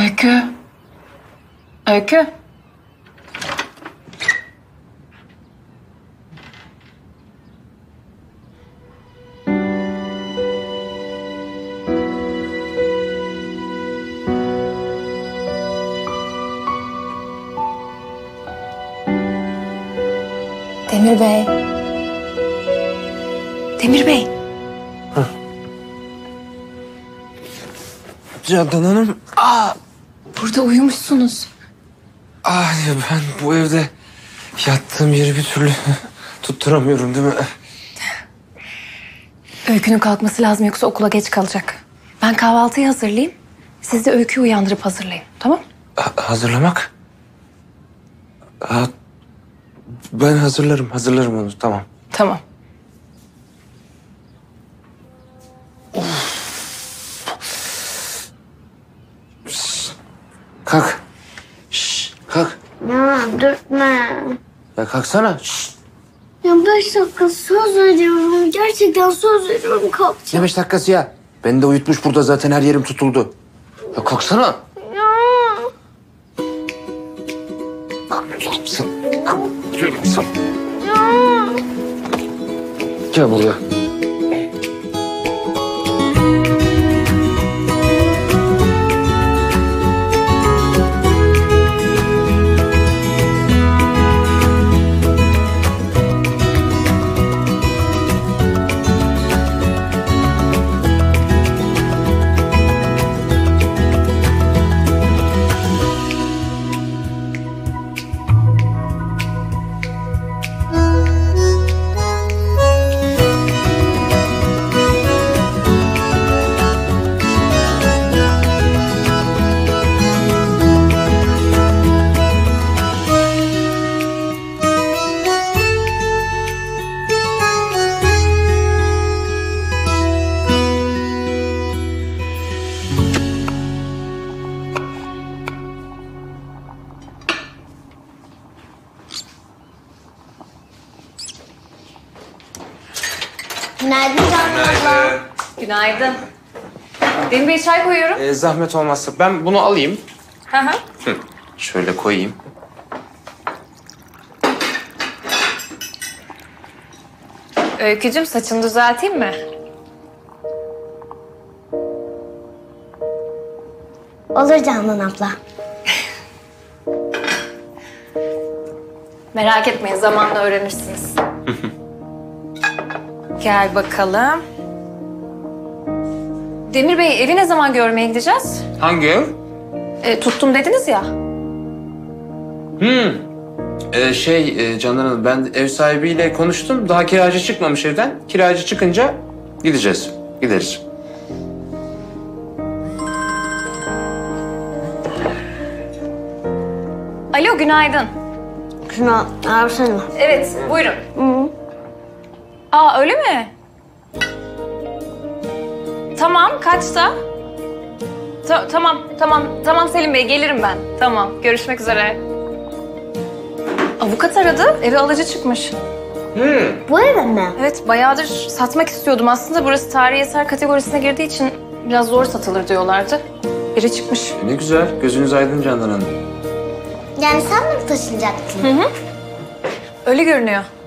Öykü. Öykü. Demir Bey. Demir Bey. Candan Hanım. Burada uyumuşsunuz. Ya ben bu evde yattığım yeri bir türlü tutturamıyorum değil mi? Öykü'nün kalkması lazım yoksa okula geç kalacak. Ben kahvaltıyı hazırlayayım. Siz de Öykü'yü uyandırıp hazırlayın. Tamam? Hazırlamak? Ben hazırlarım onu, tamam. Tamam. Kalk. Kalk. Ya dürtme. Ya kalksana. Ya 5 dakika söz veriyorum. Gerçekten söz veriyorum Ne kalkacağım. 5 dakikası ya? Beni de uyutmuş burada, zaten her yerim tutuldu. Ya kalksana. Ya. Kalksana. Kalksana. Ya. Gel buraya. Günaydın Canan abla. Günaydın. Demir Bey çay koyuyorum. Zahmet olmazsa ben bunu alayım. Hı hı. Şöyle koyayım. Öykücüm saçını düzelteyim mi? Olur Canan abla. Merak etmeyin zamanla öğrenirsiniz. Gel bakalım. Demir Bey evi ne zaman görmeye gideceğiz? Hangi ev? Tuttum dediniz ya. Candan Hanım, ben ev sahibiyle konuştum. Daha kiracı çıkmamış evden. Kiracı çıkınca gideriz. Alo günaydın. Şunu versene. Evet buyurun. Hı. Öyle mi? Tamam kaçta? Tamam Selim Bey gelirim ben. Tamam görüşmek üzere. Avukat aradı eve alıcı çıkmış. Bu eve mi? Evet bayağıdır satmak istiyordum aslında. Burası tarihi eser kategorisine girdiği için biraz zor satılır diyorlardı. Biri çıkmış. Ne güzel. Gözünüz aydın Candan Hanım. Yani sen mi taşınacaktın? Öyle görünüyor.